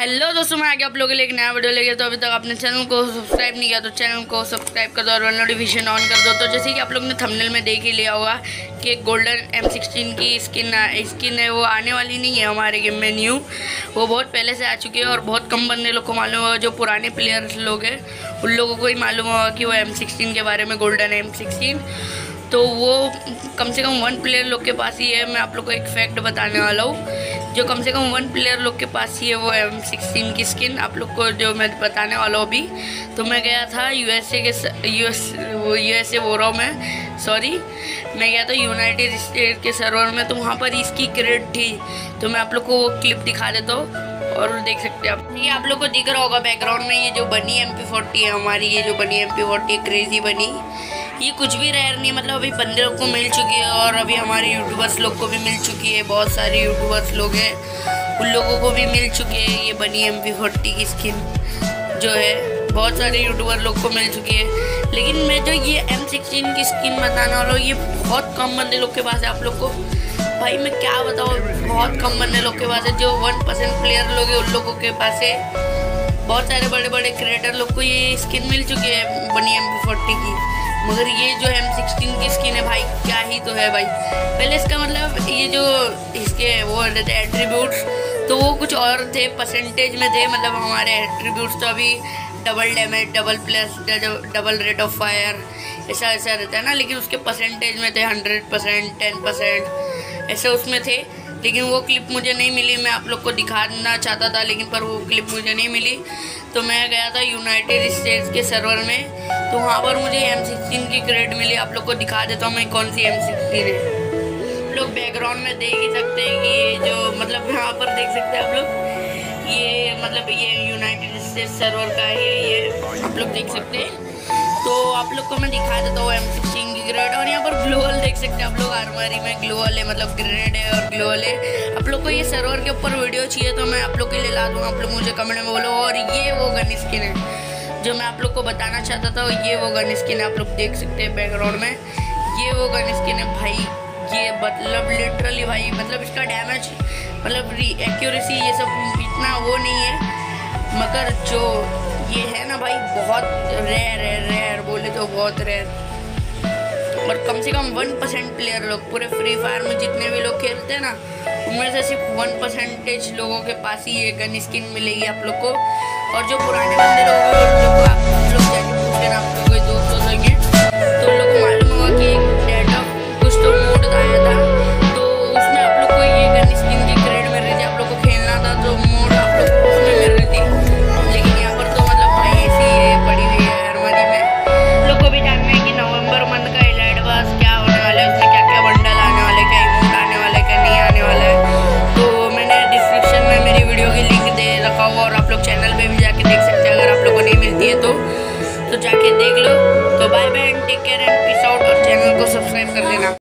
Hello दोस्तों, मैं आगे आप लोगों के लिए एक नया वीडियो लेके। तो अभी तक आपने चैनल को सब्सक्राइब नहीं किया तो चैनल को सब्सक्राइब कर दो और नोटिफिकेशन ऑन कर दो। तो जैसे कि आप लोगों ने थंबनेल में देख ही लिया होगा कि एक गोल्डन M16 की स्किन है, वो आने वाली नहीं है हमारे गेम में न्यू। वो बहुत पहले से आ चुकी है और बहुत कम बंदे लोग को मालूम होगा। जो पुराने प्लेयर्स लोग हैं उन लोगों को ही मालूम होगा कि वो M16 के बारे में, गोल्डन M16। तो वो कम से कम 1 प्लेयर लोग के पास ही है। मैं आप लोग को एक फैक्ट बताने वाला हूँ, जो कम से कम 1 प्लेयर लोग के पास ही है वो M16 की स्किन। आप लोग को जो मैं बताने वाला हूँ अभी, तो मैं गया था यूएसए बोल रहा हूँ मैं गया था यूनाइटेड स्टेट के सर्वर में। तो वहाँ पर इसकी क्रेड थी, तो मैं आप लोग को वो क्लिप दिखा देता हूँ और देख सकते हैं आप। ये आप लोग को दिख रहा होगा बैकग्राउंड में, ये जो बनी MP40 है हमारी, ये जो बनी MP40 क्रेजी बनी, ये कुछ भी रेयर नहीं, मतलब अभी बंदे लोग को मिल चुकी है और अभी हमारे यूट्यूबर्स लोग को भी मिल चुकी है। बहुत सारे यूट्यूबर्स लोग हैं, उन लोगों को भी मिल चुकी है ये बनी MP40 की स्किन जो है, बहुत सारे यूट्यूबर लोग को मिल चुकी है। लेकिन मैं जो ये M16 की स्किन बताने वाला हूँ, ये बहुत कम बंदे लोग के पास है। आप लोग को भाई मैं क्या बताऊँ, बहुत कम बंदे लोग के पास है। जो 1% प्लेयर लोग हैं उन लोगों के पास है। बहुत सारे बड़े बड़े क्रिएटर लोग को ये स्किन मिल चुकी है बनी MP40 की, मगर ये जो M16 की स्किन है भाई, क्या ही तो है भाई। पहले इसका मतलब ये जो इसके वो रहते एट्रीब्यूट्स, तो वो कुछ और थे, परसेंटेज में थे। मतलब हमारे एट्रीब्यूट्स तो अभी double damage, double plus, double rate of fire, ऐसा रहता है ना। लेकिन उसके परसेंटेज में थे 100%, 10% ऐसे उसमें थे। लेकिन वो क्लिप मुझे नहीं मिली, मैं आप लोग को दिखाना चाहता था लेकिन पर वो क्लिप मुझे नहीं मिली। तो मैं गया था यूनाइटेड स्टेट्स के सर्वर में, तो वहाँ पर मुझे M16 की क्रेड मिली। आप लोग को दिखा देता हूँ मैं कौन सी M16 है। लोग बैकग्राउंड में देख ही सकते हैं कि ये जो मतलब यहाँ पर देख सकते हैं आप लोग, ये मतलब ये यूनाइटेड स्टेट्स सर्वर का है, ये आप लोग देख सकते हैं। तो आप लोग को मैं दिखा देता हूँ M16 की ग्रेड। और यहाँ पर ग्लोअल देख सकते हैं आप लोग, आर्मरी में ग्लोअल है, मतलब ग्रेड है और ग्लोअल है। आप लोग को ये सर्वर के ऊपर वीडियो चाहिए तो मैं आप लोग के लिए ला दूँगा, आप लोग मुझे कमेंट में बोलो। और ये वो गन स्किन है जो मैं आप लोग को बताना चाहता था, ये वो गन स्किन है। आप लोग देख सकते हैं बैकग्राउंड में, ये वो गन स्किन है भाई। ये मतलब लिटरली भाई, मतलब इसका डैमेज, मतलब एक्यूरेसी ये सब इतना वो नहीं है, मगर जो ये है ना भाई, बहुत रेयर बोले तो बहुत रेयर। और कम से कम 1% प्लेयर लोग पूरे फ्री फायर में जितने भी लोग खेलते हैं ना, उनमें से सिर्फ 1% लोगों के पास ही ये गन स्किन मिलेगी आप लोग को। और जो पुराने बंदे लोग हैं उन लोग आप लोग जाके पूछ लेना, आप लोग कोई दोस्त हो सके तो उन लोग को मालूम होगा कि एक डेट ऑफ कुछ तो मोड आया था, तो उसमें आप लोग को ये गन स्किन की क्रेड मिल रही थी। आप लोग को खेलना था तो मोड आप लोग को उसमें मिल रही थी। लेकिन यहाँ पर तो मतलब भाई ऐसी है पड़ी हुई है हरमरी में। आप लोग को भी जानना है कि नवंबर मंथ का एलाइट पास क्या होने वाला है, उसमें क्या क्या बंडल आने वाले, क्या इमोट आने वाला है, क्या नहीं आने वाला है। तो मैंने डिस्क्रिप्शन में मेरी वीडियो की लिंक दे रखा हुआ, और आप लोग चैनल पे भी जाके देख सकते हैं अगर आप लोग को नहीं मिलती है तो जाके देख लो। तो bye bye and take care and peace out, और चैनल को सब्सक्राइब कर देना।